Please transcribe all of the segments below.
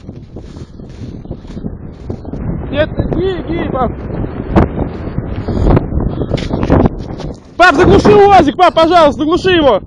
Нет, иди, пап. Пап, заглуши УАЗик, пап, пожалуйста, заглуши его.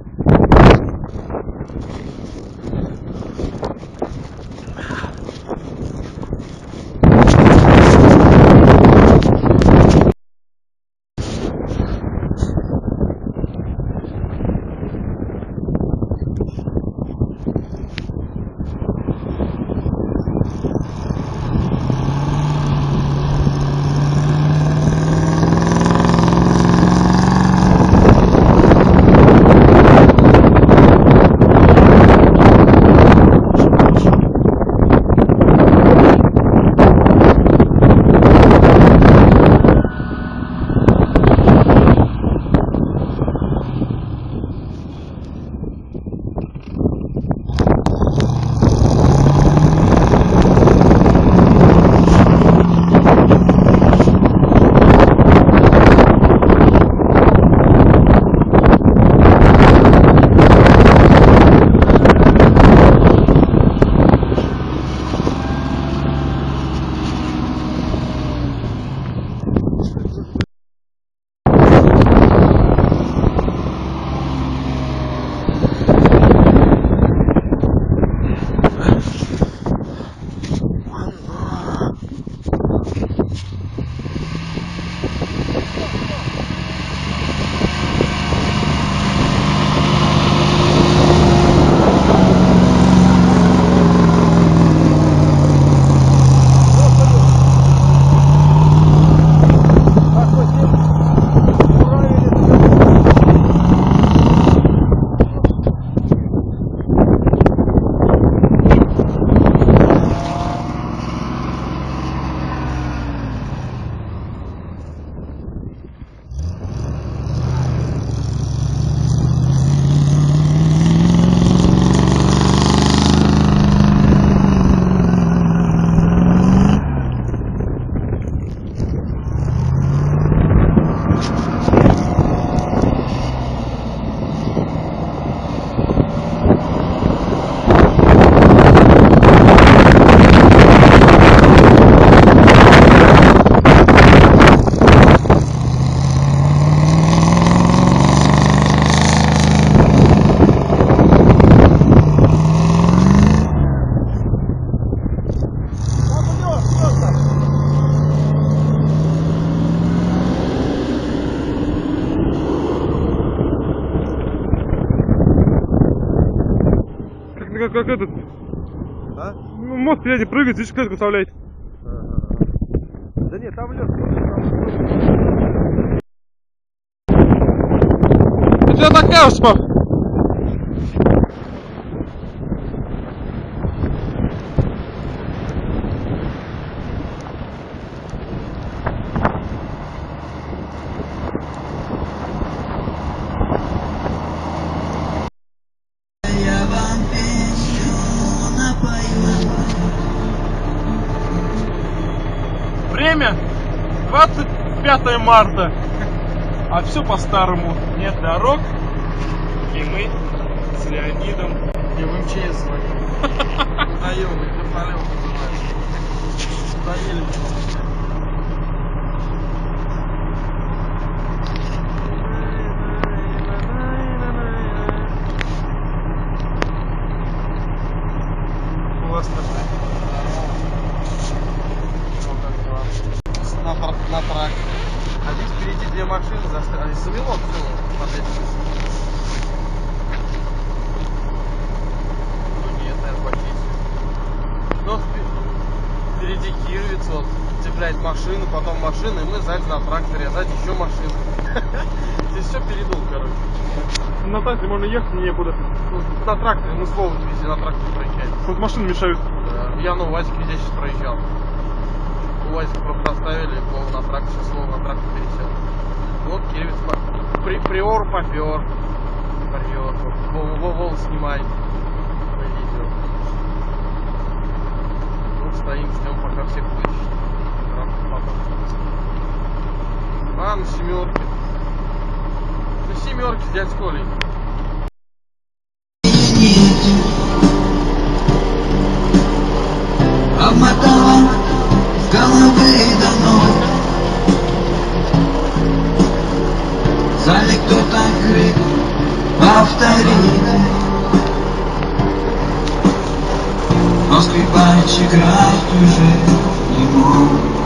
Как этот, а? Ну, мост впереди прыгает, видишь, как оставляет. Да нет, там лед. У тебя так кажется, пап. Время 25 марта, а все по-старому. Нет дорог, и мы с Леонидом Не в МЧС звоним. Наемный, вертолет называется. Доели. классно. На трак. А здесь впереди две машины застряли. Замело все. Смотрите. Ну нет, наверное, почти. Но впереди кировец, вот, цепляет машину, потом машина, и мы сзади на тракторе, а сзади еще машина. Здесь все передул, короче. На тракторе можно ехать некуда. На тракторе, мы с Вовой везде на тракторе проезжали. Вот машины мешают. Да. Я на УАЗике здесь сейчас проезжал. УАЗик просто оставили, Вова на трактор, сейчас Вова на трактор пересел. Вот кировец приор попер. Вова снимай. На видео. Вот стоим, ждем, пока всех вытащат. А, на семерке. На семерке с дядь Колей. вымотала с головы до ног. В зале кто-то крик повторит, но скрипач играть уже не мог.